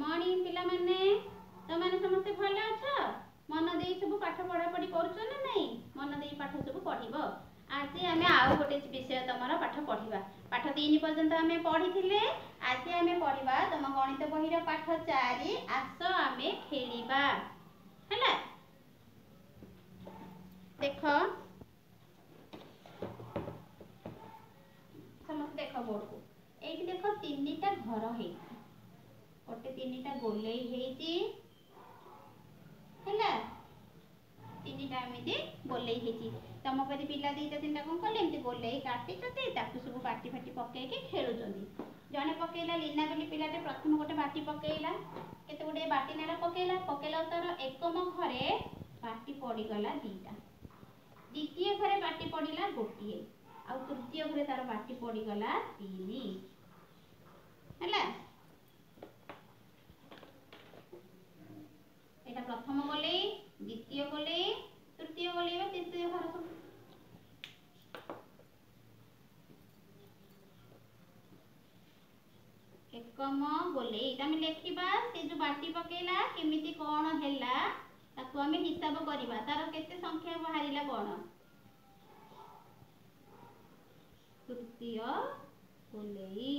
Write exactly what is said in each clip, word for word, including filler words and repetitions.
Morning पिला माने तो माने समस्त भल अछ मन देई सब पाठ पढ़ा पढ़ी करूछ ना नहीं मन देई पाठ सब पढ़िबो। आज आमे आउ गोटे विषय तमरा पाठ पढ़िबा। पाठ तीन पर्यंत आमे पढ़िथिले। आज आमे पढ़िबा तम गणित बहिर पाठ चार आस आमे खेलिबा हैला। देखो समस्त देख बोर्ड को एठी देखो तीनटा घर है गोटे तीनटा गोलेई हेची हैला तीनटा एमती गोलेई हेची तम परि पिला दीटा तीनटा कोन कले एमती गोलेई काटी चती ताकू सब बाटी फाटी पके के खेलुचंदी। जने पकेला लीना बोली पिलाटे प्रथम गोटे बाटी पकेला केते गोटे बाटी नेला पकेला पकेला तार एकम घरे बाटी पड़ी गला दीटा द्वितीय घरे बाटी पड़ीला गोटिए आ तृतीय घरे तार बाटी पड़ी गला तीन हैला। एटा प्रथम गोलेई द्वितीय गोलेई तृतीय गोलेई बा तृतीय घर सब एकम गोलेई एटा हम लेखिबा से जो बाटी पकेला केमिति कोन हैला ताकू हमें हिसाब करबा तार केते संख्या बाहरिला कोन तृतीय गोलेई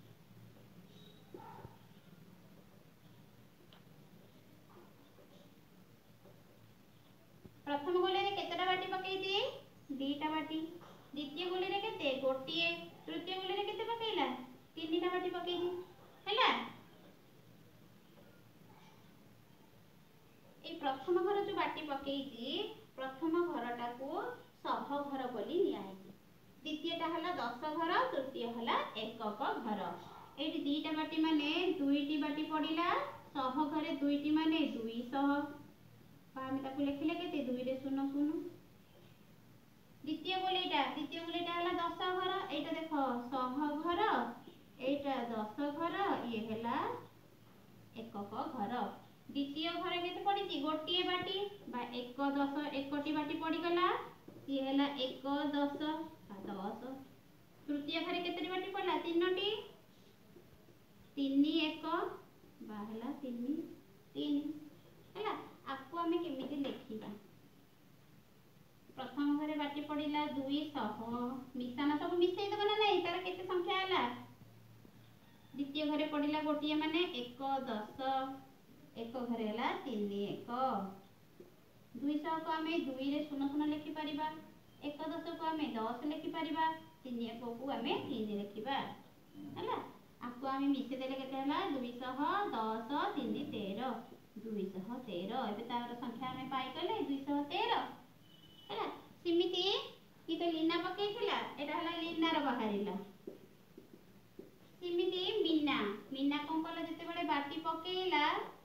प्रथम गोले रे केतेटा बाटी पकेइती दीटा बाटी द्वितीय गोले रे केते गोटिए तृतीय गोले रे केते पकेइला तीनटा बाटी पकेइती हैला। ए प्रथम घर जो बाटी पकेइती प्रथम घरटा को सह घर बोली नियाइती द्वितीयटा हला दस घर तृतीय हला एकक घर एठी दीटा बाटी माने दुईटी बाटी पड़िला सह घरे दुईटी माने दुई सह हम ताकू लिखिले केते दुई रे शून्य शून्य द्वितीय गोलेटा द्वितीय गोलेटा हला दस घर एटा देखो सह घर एटा दस घर ये हला एकक घर द्वितीय घर केते पड़ीची गोटिए बाटी बा एक दस एकटी बाटी पड़ी गला ये हला एक दस दस तृतीय घरे केते बाटी पड़ला तीनटी तीन एक बा हला तीन तीन हैला। आपको हमें केमिति लेखिबा प्रथम घरे बाटी पड़ीला दुई सह मिशान सब मिसई दबना नहीं तार केते संख्या हला द्वितीय घरे पड़ीला गोटिए माने एक दस एक घरे हला तीन एक दुई सह को हमें दुई रे शून्य शून्य लिखि परिबा एक दस को हमें दस लिखि परिबा तीन एक को हमें तीन लिखिबा हैला। आपको हमें मिसे देले केते हला दुई सह दस तीन तेरह दुई सह तेरह एबे तार संख्या हमें पाई गले दुई सह तेरह हैला। सिमिति की तो लीना पकेइथिला एटा हला लीना रो बाहरिला सिमिति मीना मीना कोन कला जते बळे बाटी पकेइला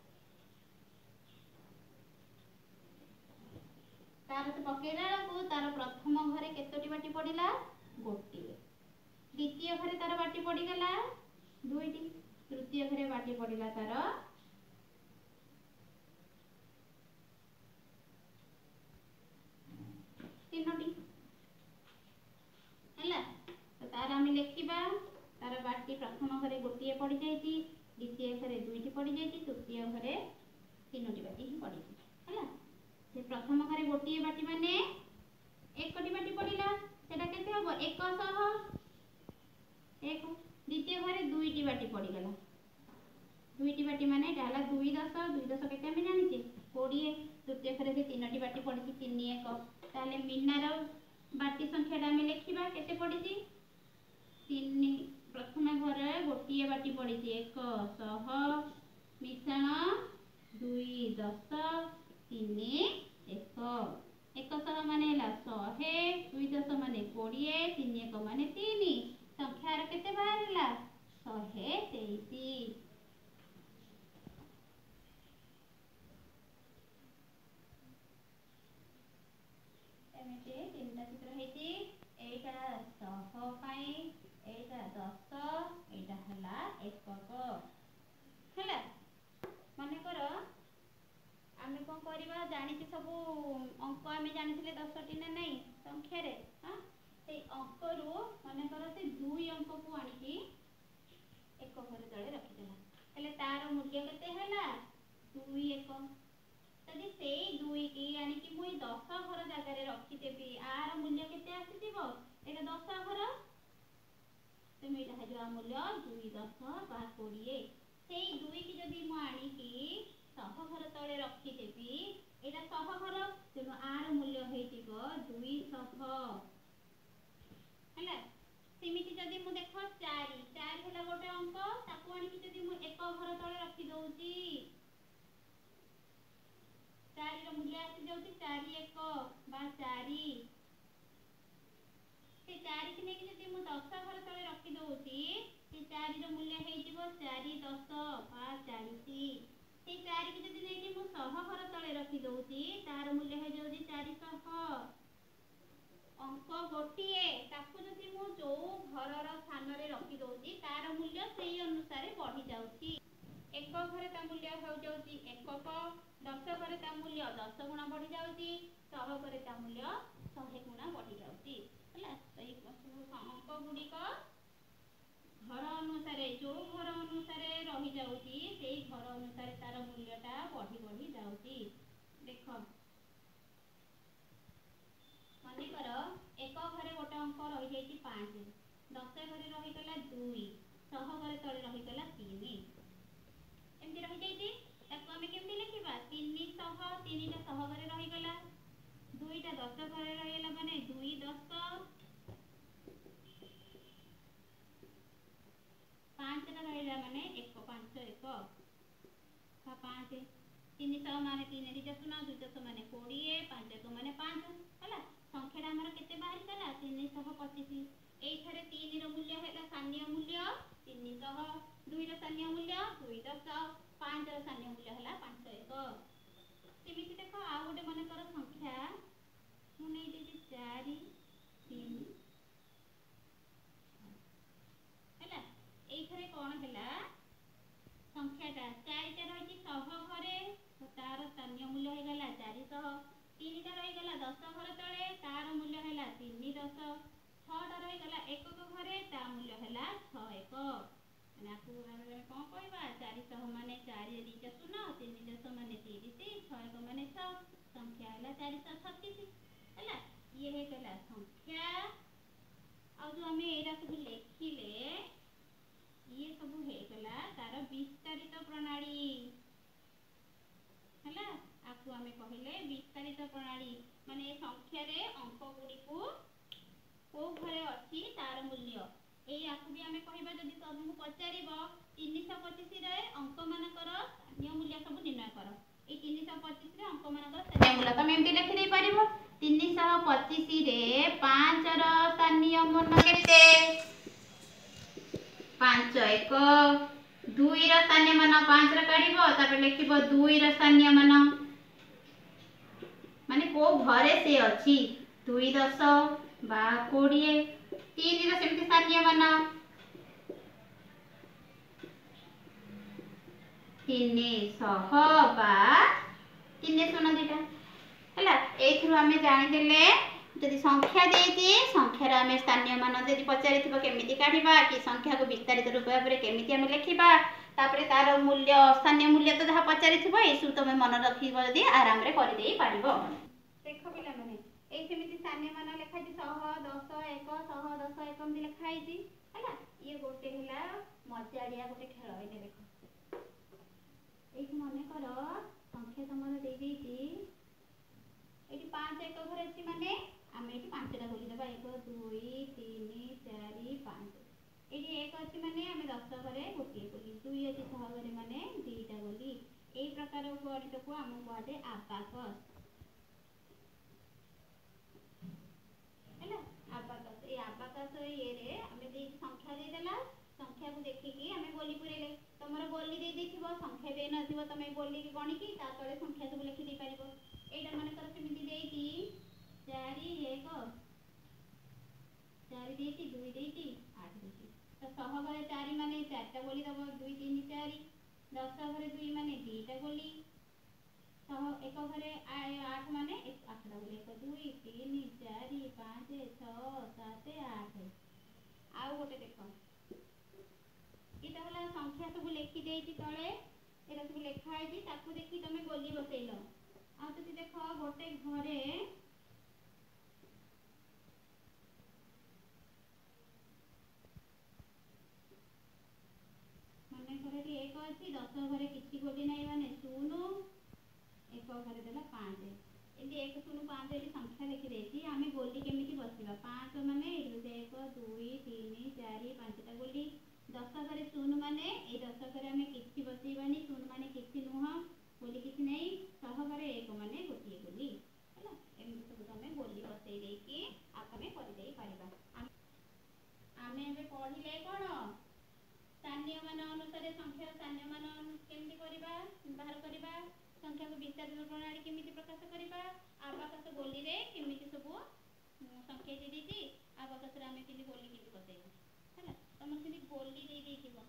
तार तो पकेइला को तार प्रथम घरे केतोटी बाटी पड़िला गोटिए द्वितीय घरे तार बाटी पड़ी गला दुईटी तृतीय घरे बाटी पड़िला तार तीनोटी हैला। तो तार हम लिखिबा तार बाटी प्रथम घरे गोटिए पड़ी जाईती द्वितीय घरे दुईटी पड़ी जाईती तृतीय घरे तीनोटी बाटी ही पड़ी हैला। से प्रथम घरे गोटिए बाटी माने एकटी बाटी पड़िला सेटा केते हबो एक सह एक द्वितीय घरे दुईटी बाटी पड़ी गला दुईटी बाटी माने एटा हला दुई दस दुई दस केते हम जानिचे बीस तृतीय घरे से तीनोटी बाटी पड़ीची तीन एक ताले मीनार बाटी संख्याटा हम लिखिबा केते पड़ीची तीन प्रथम घरे गोटिए बाटी पड़ीची एक सह मिश्रण दुई दस तीन एक एक सह माने हला सौ दुई दस माने बीस तीन एक माने तीन संख्यार केते बाहरला सौ तेईस एमिते तीनटा चित्र हेती एटा सह पाई एटा दस एटा हला एकक हैला। माने करो आमे कोन करबा जानिछि सब अंक आमे जानिथिले दस टी ना नहीं संख्या रे हां से अंक रु माने करो से दुई अंक को आनिकी एक घरे तळे रखि देला हेले तार मूल्य केते दुई एक जदि से दुई की यानी कि मुई दस घर जगार रखिदेवी आर मूल्य केते आसीथिबो एटा दस घर तो मेटा है जो मूल्य दुई दस बा कोड़े से दुई की जदि मु आनिकी सह घर तले रखिदेवी एटा सह घर तेणु आर मूल्य होइतिबो दुई सह हैला सेमिति जदि मु देख चार चार हैला गोटे अंक ताकू आनिकी जदि मु एक घर तले रखि दउची चार रो मूल्य आसी जाउची चार एक बा चार से चार की नेकी जदि मु दस घर तले रखि दउची से चार रो मूल्य हेइजिबो चार दस बा चालीस से चार की जदि नेकी मु सह घर तले रखि दउची तार मूल्य हे जाउची चार सह अंक गोटिए ताकू जदि मु जो घरर स्थान रे रखि दउची तार मूल्य सेही अनुसार बढ़ी जाउची एक घरे ता मूल्य हो जाउची एकक दस घरे ता मूल्य दस गुणा बढ़ी जाउची सह घरे ता मूल्य सौ गुणा बढ़ी जाउची हैला तो ए अंक गुडी को घर अनुसार जो घर अनुसार रही जाउची सेही घर अनुसार तार मूल्यटा बढ़ी बढ़ी जाउची देखो मने कर एक घरे गोटे अंक रही जाइए पाँच दस घरे रही गला दुई सह घरे तले रही गला तीन एमती रही जाइए ताको आमे केमती लिखिबा तीन सह तीन टा सह घरे रही गला दुईटा दस घरे रही गला माने दुई दस पाँच टा रहिला माने एक पाँच एक का पाँच तीन सह माने तीन दिटा शून्य दुई दस माने बीस पाँच एक माने पाँच हला संख्या हमर केते बाहर गला तीन सौ पच्चीस एई थरे तीन रो मूल्य हैला स्थानीय मूल्य तीन सौ दुई रो स्थानीय मूल्य दुई दस पाँच रो स्थानीय मूल्य हैला पाँच सौ एक सेमिति देखो आ गोटे मन कर संख्या मु नै देती चार तीन हैला एई थरे कोन हैला संख्याटा चारिटा रही सह घरे तो तार स्थानीय मूल्य हो गला चार सौ तीन टा रही गला दस घर तले तार मूल्य हैला तीन दस छटा रही गला एकक घरे ता मूल्य हैला छह एक माने आपको आमे कोन कहबा चार सौ माने चार दिटा शून्य तीन दस माने तीस छह एक माने छह संख्या हैला चार सौ छत्तीस हैला ये हे गला संख्या आ जो हमें एरा सब लिखिले ये सब हे गला तार विस्तारित प्रणाली हैला आपको हमें कहले विस्तारित प्रणाली माने संख्या रे अंक गुडी को को घरे अछि तार मूल्य ए आपको भी हमें कहबा जदी तुमको पचारिबो तीन सौ पच्चीस रे अंक मानकर स्थानीय मूल्य सब निर्णय करो ए तीन सौ पच्चीस रे अंक मानकर स्थानीय मूल्य तुम एमती लिखि दे परिबो तीन सौ पच्चीस रे पाँच रो स्थानीय मूल्य केते पाँच एक दुई रो स्थानीय मान पाँच रे काढिबो तापर लिखिबो दुई रो स्थानीय मान माने को घरे से अछि दुई दस बा बीस तीन रो सेमति स्थानीय मान तीन सह बा तीन शून्य दुईटा हैला एथरु हमें जानि देले जदि संख्या देती संख्या रे हमें स्थानीय मान जदि पचारिथिबो केमिति काढिबा कि संख्या को विस्तारित रूप भाबरे केमिति हमें लिखिबा तापरे तार मूल्य स्थानीय मूल्य तो जहा पचारिथिबो ए सब तमे मन रखिबो जदि आराम रे करि देई पारिबो देखो पिला माने ए सेमिति स्थानीय मान लिखा छि सौ दस एक सौ दस एक एमति लिखा आइछि हैला ये गोटे हैला मजाडिया गोटे खेल एने देखो ए मने करो संख्या तमर दे देछि एटी पाँच एक घरे अछि माने आमे एटी पाँच टा बोली देबा एक दुई तीन चार पाँच एटी एक अछि माने आमे दस घरे गोटे बोली दुई अछि सह घरे माने दुईटा बोली एई प्रकार गणित को हम कहते आबाकस हैला आबाकस ए आबाकस ये रे आमे दे संख्या दे देला संख्या को देखि कि आमे बोली पुरेले तमरो बोली दे देथिबो संख्या दे नथिबो तमे बोली की गणी की ता तळे संख्या सब लिखि दे पारिबो एटा माने कर सेमिति देइती चार एक चार देइती दुई देइती आठ देइती तो सह घरे चार माने चारटा बोली दबो दुई तीन चार दस घरे दुई माने दुईटा बोली सह एक घरे आठ माने आठटा बोली एक दुई तीन चार पाँच छह सात आठ आउ गोटे देखो इटा होला संख्या सब लिखि देइती तळे एटा सब लिखा है ताकू देखी तुम गोली बसैल आ तो देख गोटे घरे मन कर एक अच्छी दस घरे किसी गोली नहीं माने शून्य एक घरे देला पाँच एमती एक शून्य पाँच ये संख्या लिखिदे आम गोली केमी बसवा पाँच माने एक दुई तीन चार पाँचटा गोली दस घरे शून्य माने ये दस घरे आम कि बसैबानी शून्य माने कि नुह गोली किसी नहीं शह घरे एक माने गोटे गोली है एमती सब तुम गोली बसई देकी आम कर आम ए पढ़िले कौन स्थानीय मान अनुसार संख्या स्थानीय मान केमती करबा बाहर करबा संख्या को विस्तारण प्रणाली केमिति प्रकाश करबा आबाकस गोली रे केमिति सब संख्या दे देती आबाकस रे आमे केमि गोली केमि बसैबा हैला तमर केमि गोली दे देथिबो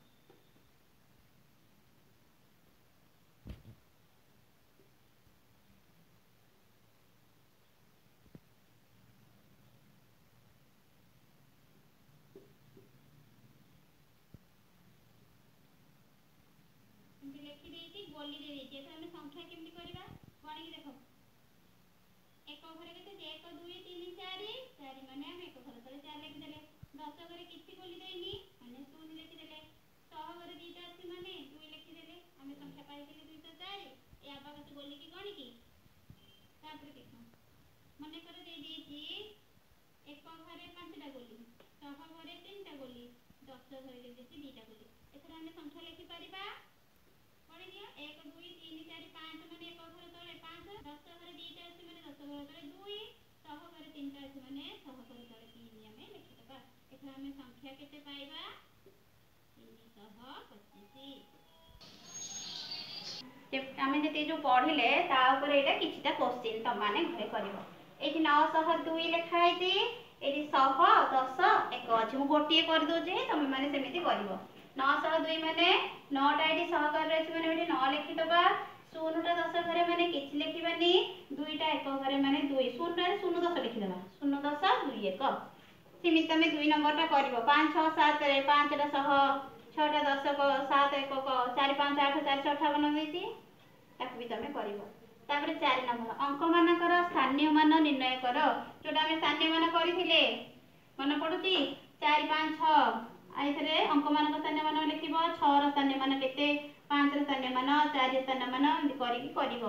लिखी देती गोली दे देती है तो संख्या केमती करबा गणी देखो एक घरे केते एक दुई तीन चार चार माने हम एक घर तले चार लिखि देले दस घरे किछि गोली देइनी माने शून्य लिखि देले सह घरे दुईटा अछि माने दुई लिखि देले हम संख्या पाइ गेले दुई सौ चार ए आबाकस गोली की गणी की तापर देखो माने कर दे देती एक घरे पांचटा गोली सह घरे तीनटा गोली दस घरे दे देती दुईटा गोली एथरा हम संख्या लिखि परिबा एक दुई तीन चार पाँच माने एक घर तले पाँच दस घरे दुईटा अछि माने दस घर तले दुई सह घरे तीनटा अछि माने सह घर तले तीन आमे लिखि देबा एथरा हम संख्या केते पाइबा तीन सौ पच्चीस आमे जते जो पढ़िले ता ऊपर एटा किछिटा क्वेश्चन त माने घरे करिवो एठी नौ सौ दो लिखा है एठी सौ दस एक अछि मु गोटिए कर दो जे तुम माने सेमिति करिवो नौ सौ दो माने नौटा ये सहकार अच्छे मैंने ये नौ लिखिदबा शून्यटा दस घरे मैंने किसी लिखबानी दुईटा एक घरे मैंने दुई शून्य शून्य दस लिखिदबा शून्य दस दुई एक सेमती तुम दुई नंबरटा कर पाँच छः सात पाँचटा शह छटा दशक सात एक चार पाँच आठ चार अठावन देती भी तुम कर चार नंबर अंक मानकर स्थानीय मान निर्णय कर जोटा आम स्थानीय मान करते मन पड़ुची चार पाँच छः आइथरे अंक मान स्थानीय मान लिखिब छर स्थानीय मान केते पाँच स्थानीय मान चार स्थानीय मान एमती करिकी करिवो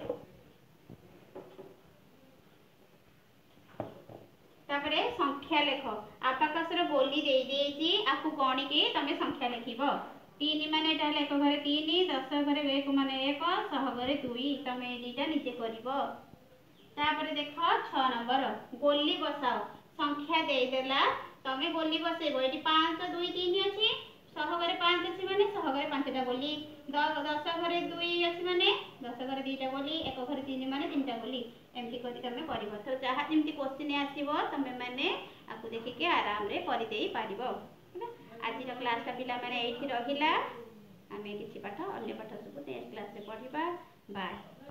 तापरे संख्या लेख आपाकस रो गोली दे देची आकु गणी की तमे संख्या लिखिब तीन माने एटा एक घरे तीन दस घरे एक माने एक सह घरे दुई तमे एटा निजे करिवो तापरे देख छह नंबर गोली बसाओ संख्या दे देला तमे गोली बसेबो एटी पाँच दुई तीन अछि सह घरे पाँच अछि माने सह घरे पाँचटा गोली दस घरे दुई अछि माने दस घरे दुईटा गोली एक घरे तीन माने तीनटा गोली एमती करी तमे करबो तो जहा जेमती क्वेश्चन आसीबो तमे माने आकु देखिके आराम रे करि देई पारिबो आज रो क्लास ता पिला माने एठी रहिला आमे किछि पाठ अन्य पाठ सब नेक्स्ट क्लास रे पढिबा बाय।